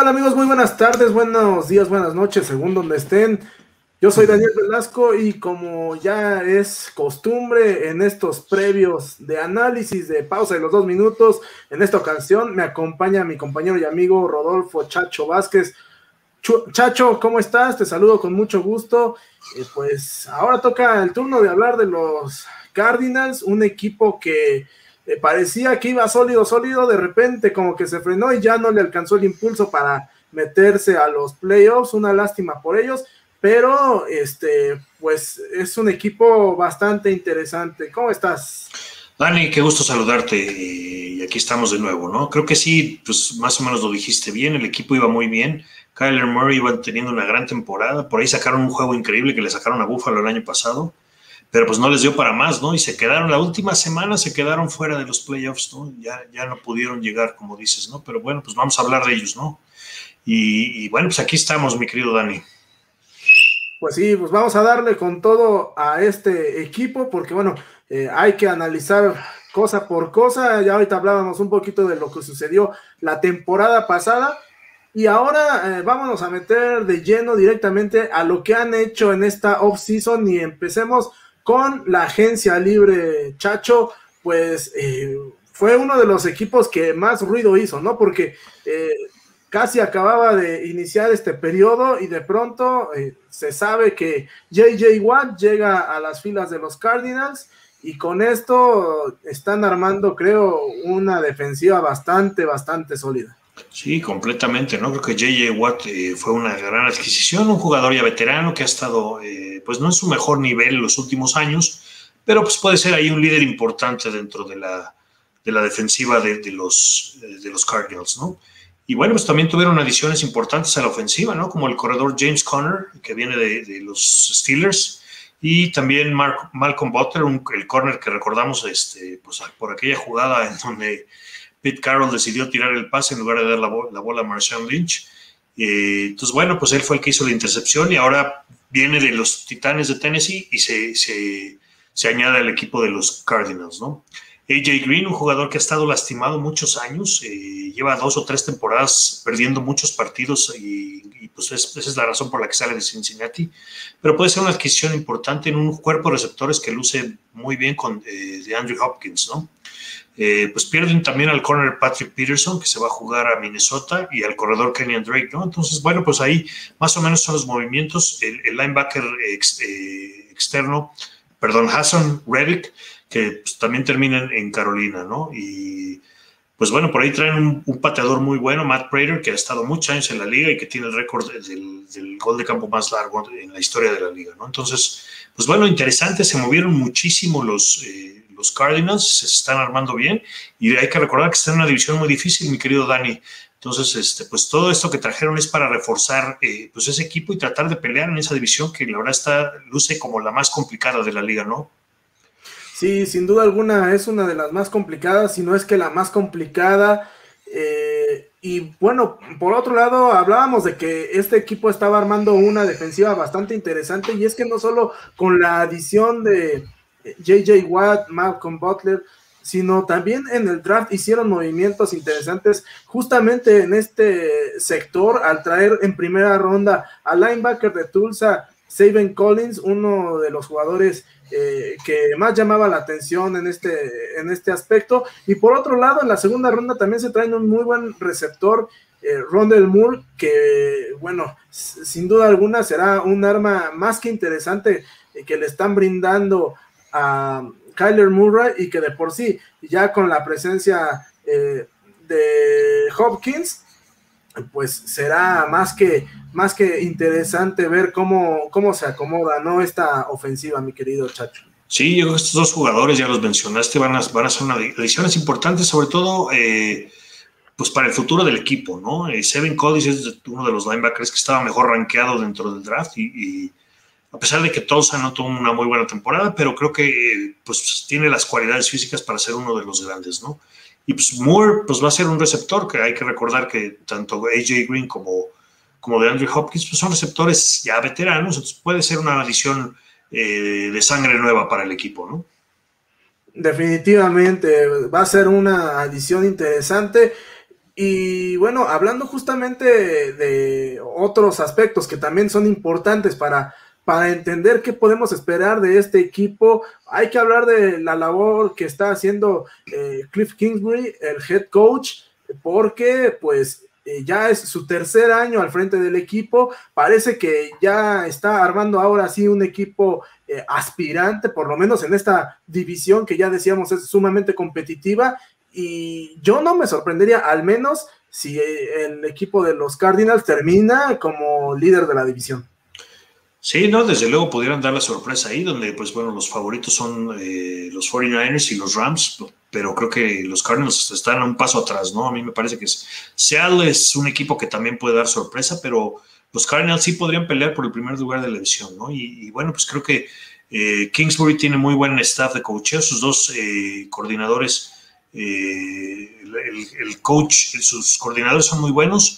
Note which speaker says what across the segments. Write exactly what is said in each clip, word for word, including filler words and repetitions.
Speaker 1: tal, amigos? Muy buenas tardes, buenos días, buenas noches, según donde estén. Yo soy Daniel Velasco y como ya es costumbre en estos previos de análisis de pausa de los dos minutos, en esta ocasión me acompaña mi compañero y amigo Rodolfo Chacho Vázquez. Chacho, ¿cómo estás? Te saludo con mucho gusto. Eh, pues ahora toca el turno de hablar de los Cardinals, un equipo que eh, parecía que iba sólido, sólido, de repente como que se frenó y ya no le alcanzó el impulso para meterse a los playoffs. Una lástima por ellos, pero este, pues es un equipo bastante interesante. ¿Cómo estás?
Speaker 2: Dani, qué gusto saludarte y aquí estamos de nuevo, ¿no? Creo que sí, pues más o menos lo dijiste bien, el equipo iba muy bien, Kyler Murray iba teniendo una gran temporada, por ahí sacaron un juego increíble que le sacaron a Buffalo el año pasado, pero pues no les dio para más, ¿no? Y se quedaron, la última semana se quedaron fuera de los playoffs, ¿no? Ya, ya no pudieron llegar, como dices, ¿no? Pero bueno, pues vamos a hablar de ellos, ¿no? Y, y bueno, pues aquí estamos, mi querido Dani.
Speaker 1: Pues sí, pues vamos a darle con todo a este equipo, porque bueno, eh, hay que analizar cosa por cosa. Ya ahorita hablábamos un poquito de lo que sucedió la temporada pasada, y ahora eh, vámonos a meter de lleno directamente a lo que han hecho en esta off-season, y empecemos con la agencia libre. Chacho, pues eh, fue uno de los equipos que más ruido hizo, ¿no? Porque eh, casi acababa de iniciar este periodo y de pronto eh, se sabe que J J Watt llega a las filas de los Cardinals, y con esto están armando, creo, una defensiva bastante, bastante sólida.
Speaker 2: Sí, completamente, ¿no? Creo que J J Watt eh, fue una gran adquisición, un jugador ya veterano que ha estado, eh, pues no en su mejor nivel en los últimos años, pero pues puede ser ahí un líder importante dentro de la, de la defensiva de, de, los, de los Cardinals, ¿no? Y bueno, pues también tuvieron adiciones importantes a la ofensiva, ¿no? Como el corredor James Conner, que viene de, de los Steelers, y también Mark, Malcolm Butler, un, el corner que recordamos este, pues, por aquella jugada en donde Pete Carroll decidió tirar el pase en lugar de dar la, bo la bola a Marshawn Lynch. Eh, entonces, bueno, pues él fue el que hizo la intercepción y ahora viene de los Titanes de Tennessee y se, se, se añade al equipo de los Cardinals, ¿no? A J Green, un jugador que ha estado lastimado muchos años, eh, lleva dos o tres temporadas perdiendo muchos partidos y, y pues es, esa es la razón por la que sale de Cincinnati, pero puede ser una adquisición importante en un cuerpo de receptores que luce muy bien con eh, de Andrew Hopkins, ¿no? Eh, pues pierden también al corner Patrick Peterson, que se va a jugar a Minnesota, y al corredor Kenyan Drake, ¿no? Entonces, bueno, pues ahí más o menos son los movimientos. El, el linebacker ex, eh, externo, perdón, Hassan Reddick, que pues, también termina en, en Carolina, ¿no? Y pues bueno, por ahí traen un, un pateador muy bueno, Matt Prater, que ha estado muchos años en la liga y que tiene el récord del, del gol de campo más largo en la historia de la liga, ¿no? Entonces, pues bueno, interesante, se movieron muchísimo los... Eh, los Cardinals, se están armando bien y hay que recordar que están en una división muy difícil, mi querido Dani. Entonces, este, pues todo esto que trajeron es para reforzar eh, pues ese equipo y tratar de pelear en esa división que la verdad está, luce como la más complicada de la liga, ¿no?
Speaker 1: Sí, sin duda alguna es una de las más complicadas, si no es que la más complicada. Eh, y bueno, por otro lado, hablábamos de que este equipo estaba armando una defensiva bastante interesante, y es que no solo con la adición de J J Watt, Malcolm Butler, sino también en el draft hicieron movimientos interesantes justamente en este sector, al traer en primera ronda al linebacker de Tulsa, Zaven Collins, uno de los jugadores eh, que más llamaba la atención en este, en este aspecto. Y por otro lado, en la segunda ronda también se traen un muy buen receptor, eh, Rondell Moore, que bueno, sin duda alguna será un arma más que interesante eh, que le están brindando a Kyler Murray, y que de por sí, ya con la presencia eh, de Hopkins, pues será más que, más que interesante ver cómo, cómo se acomoda, ¿no?, esta ofensiva, mi querido Chacho.
Speaker 2: Sí, yo creo que estos dos jugadores, ya los mencionaste, van a, van a ser una adiciones importantes, sobre todo eh, pues para el futuro del equipo, ¿no? Eh, Zaven Collins es uno de los linebackers que estaba mejor rankeado dentro del draft y, y a pesar de que Tulsa no tuvo una muy buena temporada, pero creo que eh, pues tiene las cualidades físicas para ser uno de los grandes, ¿no? Y pues Moore pues va a ser un receptor, que hay que recordar que tanto A J Green como, como de Andrew Hopkins pues son receptores ya veteranos, entonces puede ser una adición eh, de sangre nueva para el equipo, ¿no?
Speaker 1: Definitivamente va a ser una adición interesante. Y bueno, hablando justamente de, de otros aspectos que también son importantes para, para entender qué podemos esperar de este equipo, hay que hablar de la labor que está haciendo eh, Cliff Kingsbury, el head coach, porque pues eh, ya es su tercer año al frente del equipo, parece que ya está armando ahora sí un equipo eh, aspirante, por lo menos en esta división que ya decíamos es sumamente competitiva, y yo no me sorprendería, al menos si el equipo de los Cardinals termina como líder de la división.
Speaker 2: Sí, no, desde luego pudieran dar la sorpresa ahí, donde pues bueno, los favoritos son eh, los cuarenta y nueve ers y los Rams, pero creo que los Cardinals están a un paso atrás, ¿no? A mí me parece que es, Seattle es un equipo que también puede dar sorpresa, pero los Cardinals sí podrían pelear por el primer lugar de la división, ¿no? Y, y bueno, pues creo que eh, Kingsbury tiene muy buen staff de coacheo, sus dos eh, coordinadores, eh, el, el coach, sus coordinadores son muy buenos.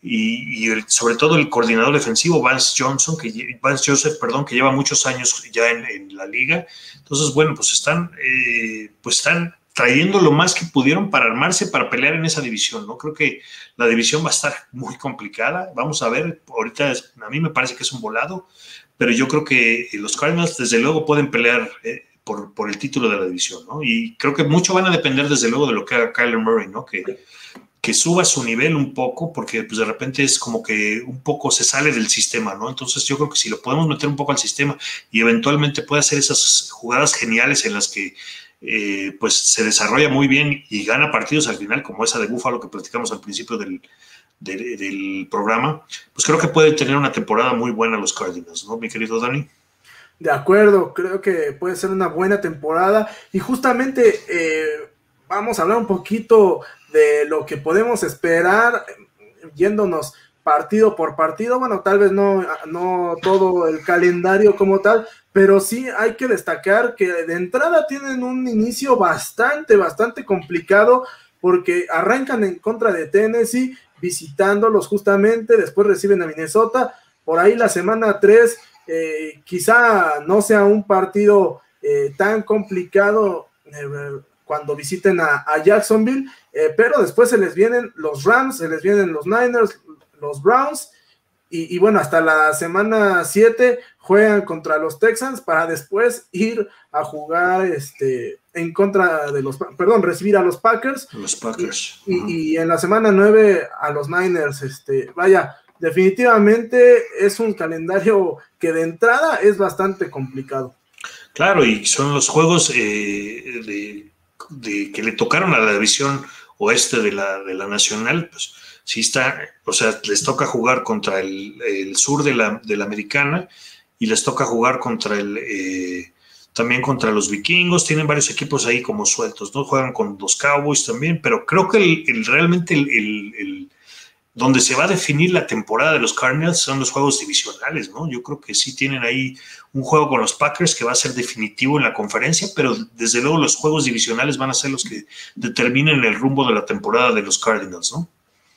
Speaker 2: Y, y el, sobre todo el coordinador defensivo Vance Johnson, que Vance Joseph, perdón, que lleva muchos años ya en, en la liga. Entonces, bueno, pues están, eh, pues están trayendo lo más que pudieron para armarse, para pelear en esa división, ¿no? Creo que la división va a estar muy complicada. Vamos a ver, ahorita es, a mí me parece que es un volado, pero yo creo que los Cardinals desde luego pueden pelear eh, por, por el título de la división, ¿no? Y creo que mucho van a depender desde luego de lo que haga Kyler Murray, ¿no? Que que suba su nivel un poco, porque pues de repente es como que un poco se sale del sistema, ¿no? Entonces yo creo que si lo podemos meter un poco al sistema y eventualmente puede hacer esas jugadas geniales en las que eh, pues se desarrolla muy bien y gana partidos al final, como esa de Buffalo que platicamos al principio del, de, del programa, pues creo que puede tener una temporada muy buena los Cardinals, ¿no, mi querido Dani?
Speaker 1: De acuerdo, creo que puede ser una buena temporada y justamente eh, vamos a hablar un poquito de lo que podemos esperar yéndonos partido por partido. Bueno, tal vez no, no todo el calendario como tal, pero sí hay que destacar que de entrada tienen un inicio bastante, bastante complicado porque arrancan en contra de Tennessee, visitándolos justamente, después reciben a Minnesota, por ahí la semana tres eh, quizá no sea un partido eh, tan complicado eh, cuando visiten a, a Jacksonville, eh, pero después se les vienen los Rams, se les vienen los Niners, los Browns, y, y bueno, hasta la semana siete juegan contra los Texans para después ir a jugar este, en contra de los, perdón, recibir a los Packers.
Speaker 2: Los Packers.
Speaker 1: Y, uh-huh. y, y en la semana nueve a los Niners, este, vaya, definitivamente es un calendario que de entrada es bastante complicado.
Speaker 2: Claro, y son los juegos eh, de, de que le tocaron a la división oeste de la, de la nacional, pues sí está, o sea, les toca jugar contra el, el sur de la, de la americana y les toca jugar contra el, eh, también contra los vikingos, tienen varios equipos ahí como sueltos, ¿no? Juegan con los Cowboys también, pero creo que el, el, realmente el, el, el donde se va a definir la temporada de los Cardinals son los juegos divisionales, ¿no? Yo creo que sí tienen ahí un juego con los Packers que va a ser definitivo en la conferencia, pero desde luego los juegos divisionales van a ser los que determinen el rumbo de la temporada de los Cardinals, ¿no?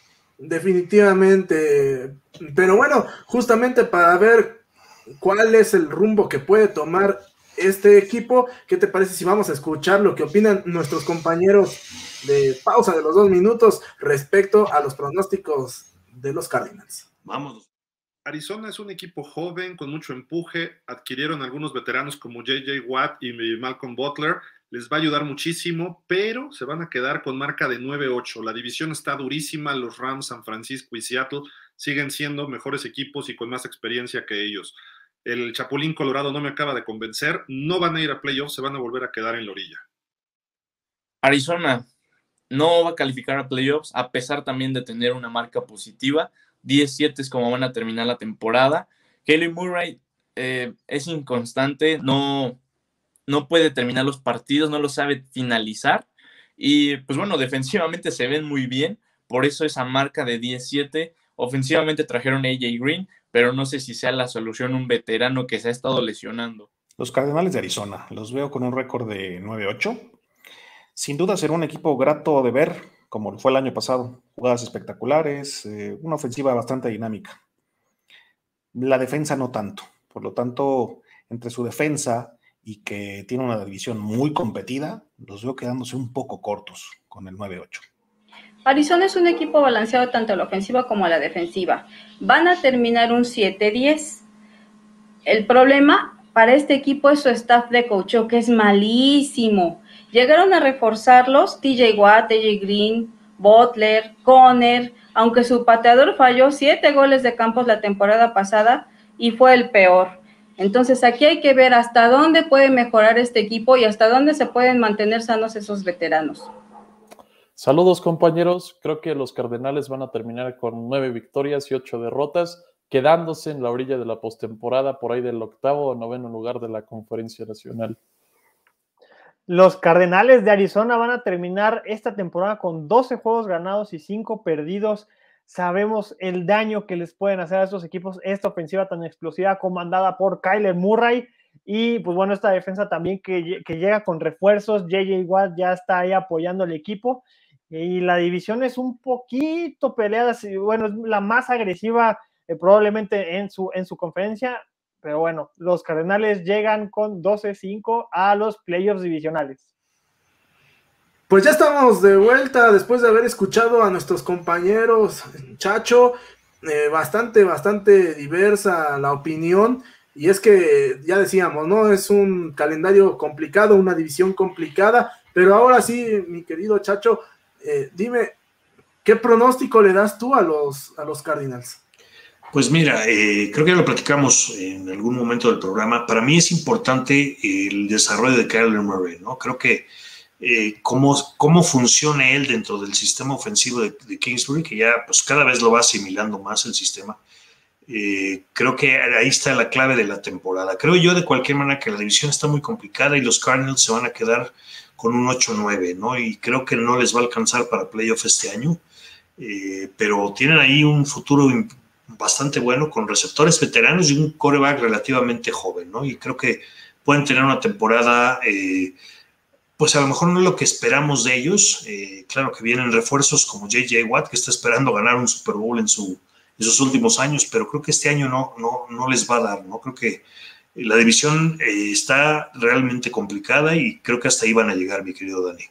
Speaker 1: Definitivamente, pero bueno, justamente para ver cuál es el rumbo que puede tomar este equipo, ¿qué te parece si vamos a escuchar lo que opinan nuestros compañeros de pausa de los dos minutos respecto a los pronósticos de los Cardinals?
Speaker 2: Vamos.
Speaker 3: Arizona es un equipo joven con mucho empuje, adquirieron algunos veteranos como J J Watt y Malcolm Butler, les va a ayudar muchísimo, pero se van a quedar con marca de nueve ocho. La división está durísima, los Rams, San Francisco y Seattle siguen siendo mejores equipos y con más experiencia que ellos. El Chapulín Colorado no me acaba de convencer, no van a ir a playoffs, se van a volver a quedar en la orilla.
Speaker 4: Arizona no va a calificar a playoffs, a pesar también de tener una marca positiva. diez siete es como van a terminar la temporada. Kyler Murray eh, es inconstante, no, no puede terminar los partidos, no lo sabe finalizar. Y pues bueno, defensivamente se ven muy bien, por eso esa marca de diez siete. Ofensivamente trajeron a A J Green, pero no sé si sea la solución un veterano que se ha estado lesionando.
Speaker 5: Los Cardenales de Arizona, los veo con un récord de nueve ocho. Sin duda será un equipo grato de ver, como fue el año pasado. Jugadas espectaculares, eh, una ofensiva bastante dinámica. La defensa no tanto. Por lo tanto, entre su defensa y que tiene una división muy competida, los veo quedándose un poco cortos con el nueve ocho.
Speaker 6: Arizona es un equipo balanceado tanto a la ofensiva como a la defensiva. Van a terminar un siete diez. El problema para este equipo es su staff de coacheo, que es malísimo. Llegaron a reforzarlos T J Watt, T J Green, Butler, Conner, aunque su pateador falló siete goles de campos la temporada pasada y fue el peor. Entonces aquí hay que ver hasta dónde puede mejorar este equipo y hasta dónde se pueden mantener sanos esos veteranos.
Speaker 7: Saludos, compañeros. Creo que los Cardenales van a terminar con nueve victorias y ocho derrotas, quedándose en la orilla de la postemporada, por ahí del octavo o noveno lugar de la Conferencia Nacional.
Speaker 8: Los Cardenales de Arizona van a terminar esta temporada con doce juegos ganados y cinco perdidos. Sabemos el daño que les pueden hacer a estos equipos esta ofensiva tan explosiva comandada por Kyler Murray y pues bueno, esta defensa también que, que llega con refuerzos. J J Watt ya está ahí apoyando al equipo y la división es un poquito peleada, bueno, es la más agresiva eh, probablemente en su, en su conferencia. Pero bueno, los Cardenales llegan con doce cinco a los playoffs divisionales.
Speaker 1: Pues ya estamos de vuelta después de haber escuchado a nuestros compañeros, Chacho, eh, bastante, bastante diversa la opinión. Y es que ya decíamos, ¿no? Es un calendario complicado, una división complicada. Pero ahora sí, mi querido Chacho, eh, dime, ¿qué pronóstico le das tú a los, a los Cardinals?
Speaker 2: Pues mira, eh, creo que ya lo platicamos en algún momento del programa. Para mí es importante el desarrollo de Kyler Murray, ¿no? Creo que eh, cómo, cómo funciona él dentro del sistema ofensivo de, de Kingsbury, que ya pues cada vez lo va asimilando más el sistema. Eh, creo que ahí está la clave de la temporada. Creo yo de cualquier manera que la división está muy complicada y los Cardinals se van a quedar con un ocho nueve, ¿no? Y creo que no les va a alcanzar para playoff este año, eh, pero tienen ahí un futuro importante, bastante bueno, con receptores veteranos y un quarterback relativamente joven, ¿no? Y creo que pueden tener una temporada, eh, pues a lo mejor no es lo que esperamos de ellos. Eh, claro que vienen refuerzos como J J Watt, que está esperando ganar un Super Bowl en, su, en sus últimos años, pero creo que este año no, no, no les va a dar, ¿no? Creo que la división eh, está realmente complicada y creo que hasta ahí van a llegar, mi querido Dani.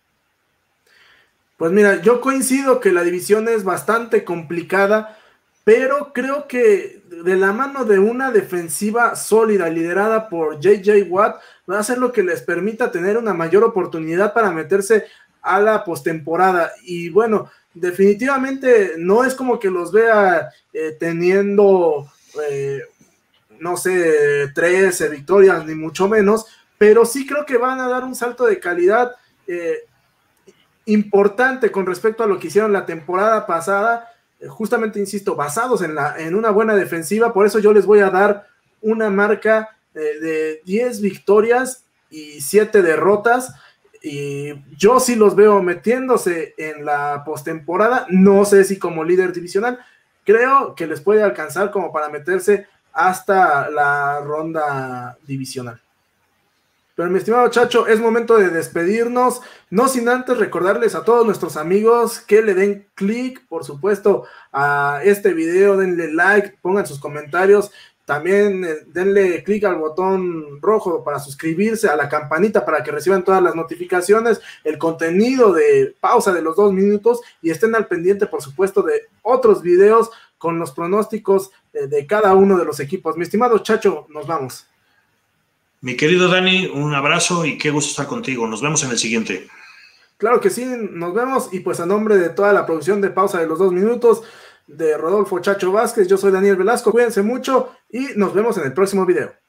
Speaker 1: Pues mira, yo coincido que la división es bastante complicada, pero creo que de la mano de una defensiva sólida liderada por J J Watt va a ser lo que les permita tener una mayor oportunidad para meterse a la postemporada. Y bueno, definitivamente no es como que los vea eh, teniendo, eh, no sé, trece victorias, ni mucho menos, pero sí creo que van a dar un salto de calidad eh, importante con respecto a lo que hicieron la temporada pasada. Justamente, insisto, basados en, la, en una buena defensiva. Por eso yo les voy a dar una marca eh, de diez victorias y siete derrotas, y yo sí los veo metiéndose en la postemporada. No sé si como líder divisional, creo que les puede alcanzar como para meterse hasta la ronda divisional. Pero mi estimado Chacho, es momento de despedirnos, no sin antes recordarles a todos nuestros amigos que le den clic, por supuesto, a este video, denle like, pongan sus comentarios, también eh, denle clic al botón rojo para suscribirse, a la campanita para que reciban todas las notificaciones, el contenido de pausa de los dos minutos, y estén al pendiente, por supuesto, de otros videos con los pronósticos eh, de cada uno de los equipos. Mi estimado Chacho, nos vamos.
Speaker 2: Mi querido Dani, un abrazo y qué gusto estar contigo. Nos vemos en el siguiente.
Speaker 1: Claro que sí, nos vemos. Y pues a nombre de toda la producción de Pausa de los Dos Minutos, de Rodolfo Chacho Vázquez, yo soy Daniel Velasco. Cuídense mucho y nos vemos en el próximo video.